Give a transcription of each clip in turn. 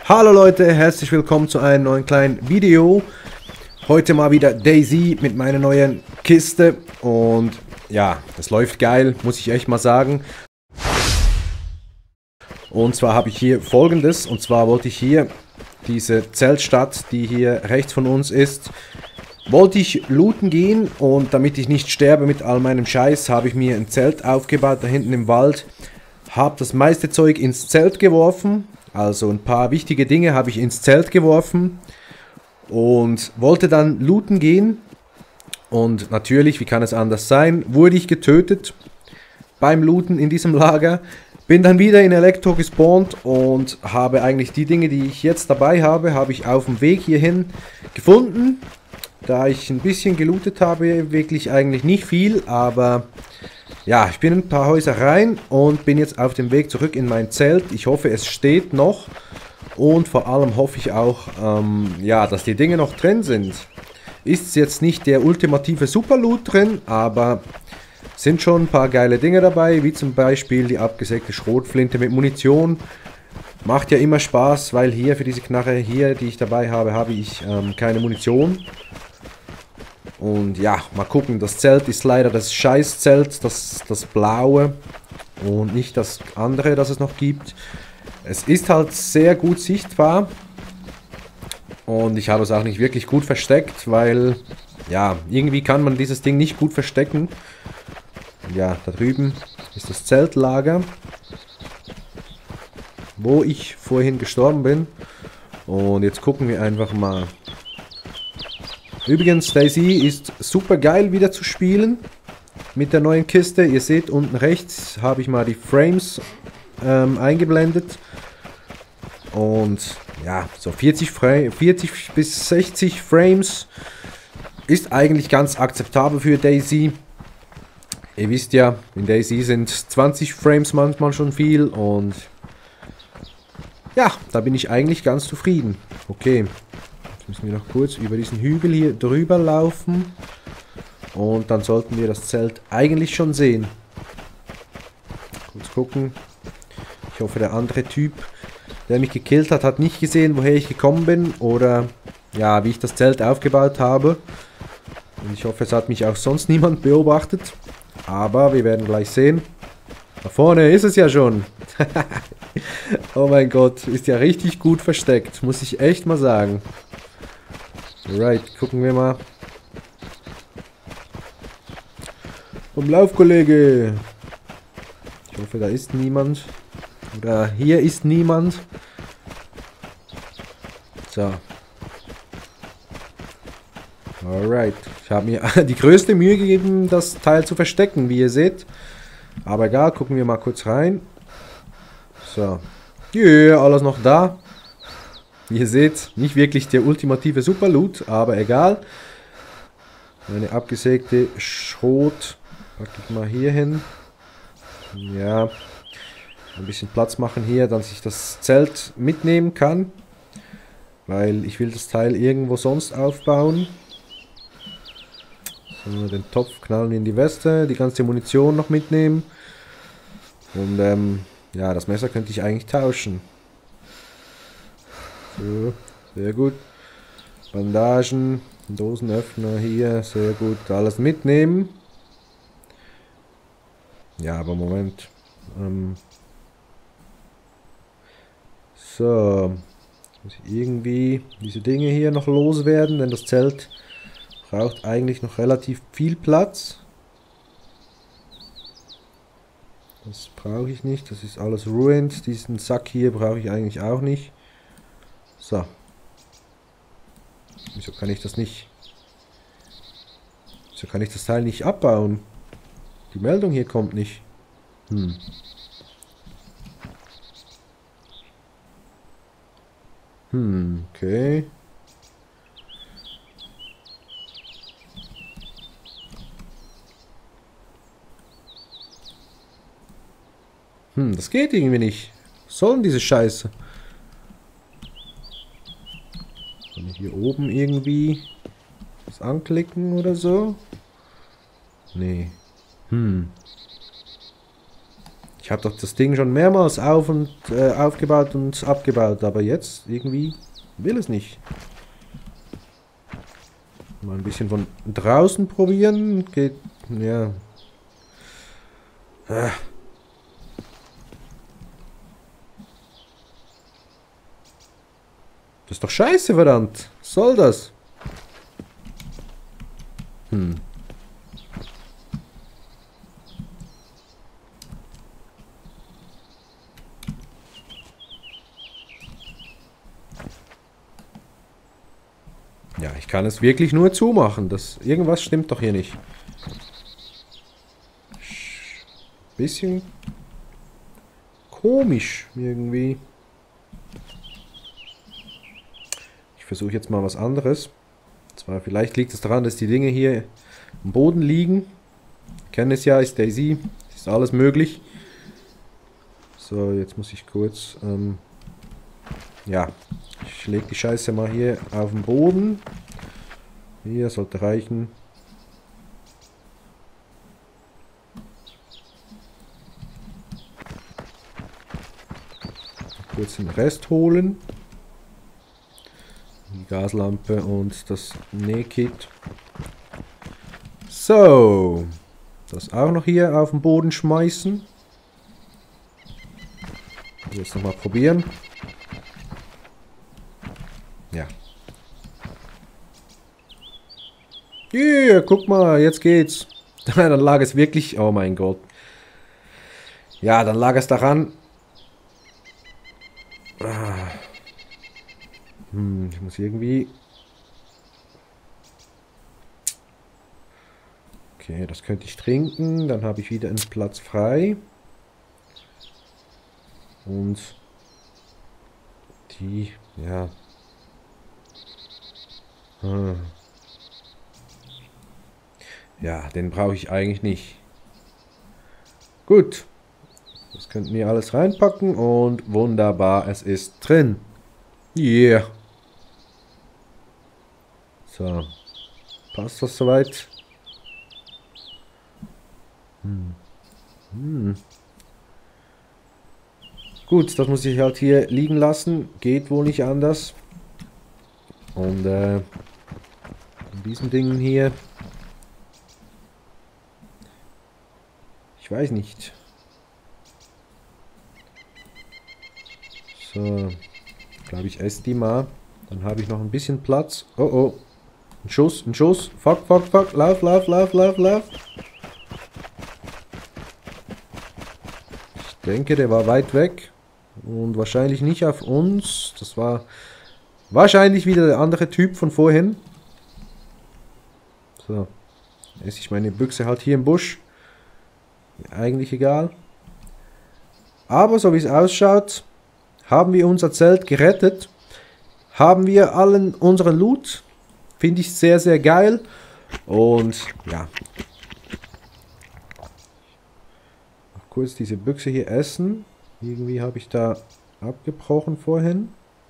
Hallo Leute, herzlich willkommen zu einem neuen kleinen Video. Heute mal wieder DayZ mit meiner neuen Kiste und ja, das läuft geil, muss ich echt mal sagen. Und zwar habe ich hier Folgendes, und zwar wollte ich hier diese Zeltstadt, die hier rechts von uns ist, wollte ich looten gehen, und damit ich nicht sterbe mit all meinem Scheiß, habe ich mir ein Zelt aufgebaut da hinten im Wald, habe das meiste Zeug ins Zelt geworfen. Also ein paar wichtige Dinge habe ich ins Zelt geworfen und wollte dann looten gehen. Und natürlich, wie kann es anders sein, wurde ich getötet beim Looten in diesem Lager. Bin dann wieder in Elektro gespawnt und habe eigentlich die Dinge, die ich jetzt dabei habe, habe ich auf dem Weg hierhin gefunden. Da ich ein bisschen gelootet habe, wirklich eigentlich nicht viel, aber ja, ich bin in ein paar Häuser rein und bin jetzt auf dem Weg zurück in mein Zelt. Ich hoffe, es steht noch, und vor allem hoffe ich auch, ja, dass die Dinge noch drin sind. Ist jetzt nicht der ultimative Superloot drin, aber sind schon ein paar geile Dinge dabei, wie zum Beispiel die abgesägte Schrotflinte mit Munition. Macht ja immer Spaß, weil hier für diese Knarre hier, die ich dabei habe, habe ich keine Munition. Und ja, mal gucken, das Zelt ist leider das Scheißzelt, das blaue und nicht das andere, das es noch gibt. Es ist halt sehr gut sichtbar und ich habe es auch nicht wirklich gut versteckt, weil, ja, irgendwie kann man dieses Ding nicht gut verstecken. Ja, da drüben ist das Zeltlager, wo ich vorhin gestorben bin, und jetzt gucken wir einfach mal. Übrigens, DayZ ist super geil wieder zu spielen mit der neuen Kiste. Ihr seht, unten rechts habe ich mal die Frames eingeblendet. Und ja, so 40 bis 60 Frames ist eigentlich ganz akzeptabel für DayZ. Ihr wisst ja, in DayZ sind 20 Frames manchmal schon viel, und ja, da bin ich eigentlich ganz zufrieden. Okay. Müssen wir noch kurz über diesen Hügel hier drüber laufen. Und dann sollten wir das Zelt eigentlich schon sehen. Kurz gucken. Ich hoffe, der andere Typ, der mich gekillt hat, hat nicht gesehen, woher ich gekommen bin. Oder ja, wie ich das Zelt aufgebaut habe. Und ich hoffe, es hat mich auch sonst niemand beobachtet. Aber wir werden gleich sehen. Da vorne ist es ja schon. Oh mein Gott, ist ja richtig gut versteckt. Muss ich echt mal sagen. Alright, gucken wir mal. Komm, lauf, Kollege. Ich hoffe, da ist niemand. Oder hier ist niemand. So. Alright. Ich habe mir die größte Mühe gegeben, das Teil zu verstecken, wie ihr seht. Aber egal, gucken wir mal kurz rein. So. Yeah, alles noch da. Wie ihr seht, nicht wirklich der ultimative Superloot, aber egal. Eine abgesägte Schrot packe ich mal hier hin. Ja, ein bisschen Platz machen hier, dass ich das Zelt mitnehmen kann. Weil ich will das Teil irgendwo sonst aufbauen. So, den Topf knallen in die Weste, die ganze Munition noch mitnehmen. Und ja, das Messer könnte ich eigentlich tauschen. So, sehr gut. Bandagen, Dosenöffner hier, sehr gut. Alles mitnehmen. Ja, aber Moment. So. Jetzt muss ich irgendwie diese Dinge hier noch loswerden, denn das Zelt braucht eigentlich noch relativ viel Platz. Das brauche ich nicht, das ist alles ruined. Diesen Sack hier brauche ich eigentlich auch nicht. So. Wieso kann ich das nicht? Wieso kann ich das Teil nicht abbauen? Die Meldung hier kommt nicht. Okay. Das geht irgendwie nicht. Was soll denn diese Scheiße? Kann ich hier oben irgendwie das anklicken oder so? Nee. Ich habe doch das Ding schon mehrmals aufgebaut und abgebaut, aber jetzt irgendwie will es nicht. Mal ein bisschen von draußen probieren. Geht, ja. Das ist doch scheiße, verdammt. Was soll das? Ja, ich kann es wirklich nur zumachen. Irgendwas stimmt doch hier nicht. Bisschen komisch irgendwie. Ich versuche jetzt mal was anderes. Zwar vielleicht liegt es daran, dass die Dinge hier am Boden liegen. Ich kenne es ja, ist Daisy. Ist alles möglich. So, jetzt muss ich kurz... ja, ich lege die Scheiße mal hier auf den Boden. Hier sollte reichen. Kurz den Rest holen. Die Gaslampe und das Nähkit. So. Das auch noch hier auf den Boden schmeißen. Jetzt nochmal probieren. Ja. Hier, guck mal, jetzt geht's. Dann lag es wirklich... Oh mein Gott. Ja, dann lag es daran... ich muss irgendwie... Okay, das könnte ich trinken. Dann habe ich wieder einen Platz frei. Und... Die... Ja... Ja, den brauche ich eigentlich nicht. Gut. Das könnten wir alles reinpacken und wunderbar, es ist drin. Yeah. So. Passt das soweit? Gut, das muss ich halt hier liegen lassen. Geht wohl nicht anders. Und in diesen Dingen hier... Ich weiß nicht. So. Ich glaube, ich esse die mal. Dann habe ich noch ein bisschen Platz. Oh oh. Ein Schuss, ein Schuss. Fuck, fuck, fuck. Lauf, lauf, lauf, lauf, lauf. Ich denke, der war weit weg. Und wahrscheinlich nicht auf uns. Das war wahrscheinlich wieder der andere Typ von vorhin. So. Esse ich meine Büchse halt hier im Busch. Eigentlich egal. Aber so wie es ausschaut, haben wir unser Zelt gerettet. Haben wir allen unseren Loot. Finde ich sehr, sehr geil. Und ja. Noch kurz diese Büchse hier essen. Irgendwie habe ich da abgebrochen vorhin.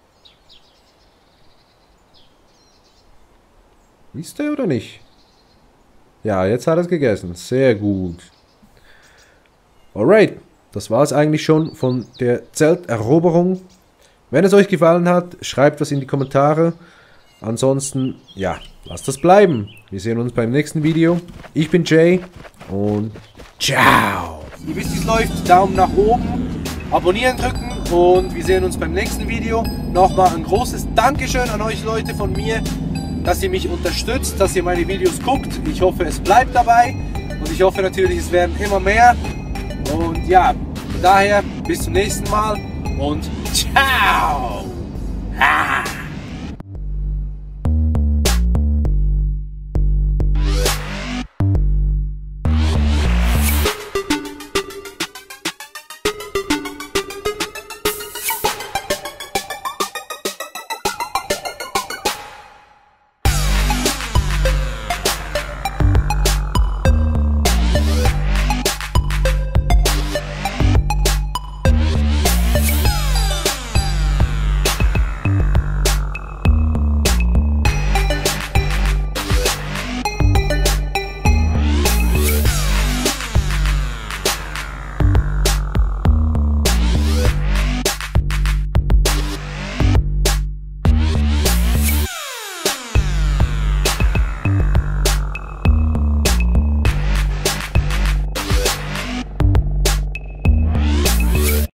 Ist der oder nicht? Ja, jetzt hat er es gegessen. Sehr gut. Alright, das war es eigentlich schon von der Zelteroberung. Wenn es euch gefallen hat, schreibt was in die Kommentare. Ansonsten, ja, lasst das bleiben. Wir sehen uns beim nächsten Video. Ich bin Jay und ciao. Ihr wisst, wie es läuft. Daumen nach oben, abonnieren drücken und wir sehen uns beim nächsten Video. Nochmal ein großes Dankeschön an euch Leute von mir, dass ihr mich unterstützt, dass ihr meine Videos guckt. Ich hoffe, es bleibt dabei und ich hoffe natürlich, es werden immer mehr. Und ja, daher bis zum nächsten Mal und ciao!